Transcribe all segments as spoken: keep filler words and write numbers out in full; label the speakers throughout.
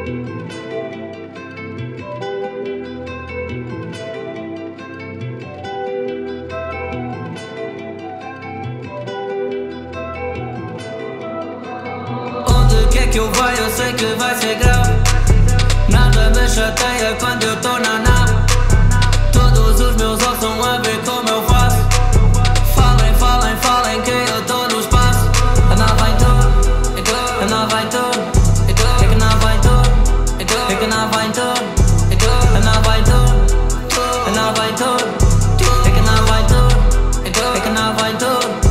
Speaker 1: Onde quer que eu vá eu sei que vai ser grave. Nada me chateia quando eu tô na nave. Todos os meus olhos estão a ver como eu faço. Falem, falem, falem que eu tô no espaço. A nave vai tudo, a nave vai tudo. É que a nave vai tudo, é que a nave vai tudo. A nave vai tudo, a nave vai tudo. É que a nave vai tudo, é que a nave vai tudo.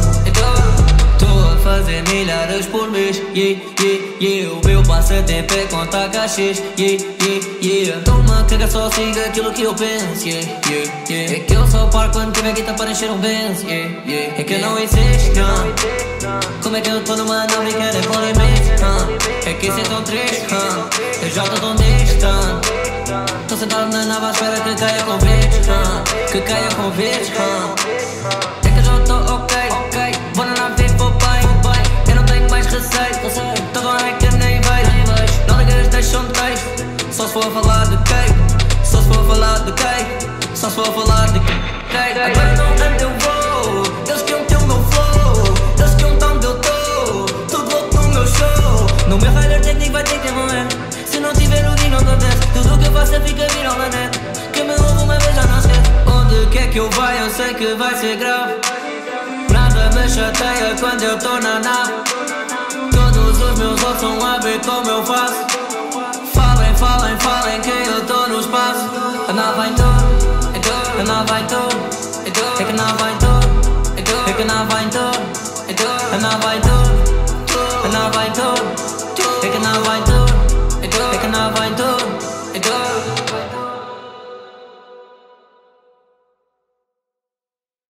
Speaker 1: Tô a fazer milhares por mês, yeah, yeah, yeah. O meu passatempo é contar cachês, yeah, yeah, yeah. Toma caga, só siga aquilo que eu penso, yeah, yeah, yeah. É que eu só paro quando tiver guita para encher um benzo, yeah, yeah. É que eu não existo, não. Como é que eu tô numa nave e quero é com limite, uh. É que isso é tão triste, uh. Eu já tô tão distante. Tô sentado na nave à espera que caia convite, uh. Que caia convite, uh. É que eu já tô ok, ok. Vou na nave e vou bem, bem. Eu não tenho mais receio, tô com a que nem vejo. Não ligas, deixa um texto. Só se for a falar de quem, só se for a falar de quem, só se for a falar de quem. Agora não ando eu vou, eles que ontem o meu flow, eles que ontem onde eu tô, tudo louco no meu show. No meu rider técnico vai ter que morrer. Se não tiver o dia não acontece. Tudo o que eu faço fica viral na net. Que me ouve uma vez já não esquece. Onde quer que eu vá eu sei que vai ser grave. Nada me chateia quando eu tô na nave. Todos os meus olhos estão a ver como eu faço. Falem, falem, falem que eu tô no espaço. A nave vai tudo, a nave vai tudo. É que a nave vai tudo, é que a nave vai tudo. A nave vai tudo, a nave vai tudo. É que a nave vai tudo, é que a nave vai tudo.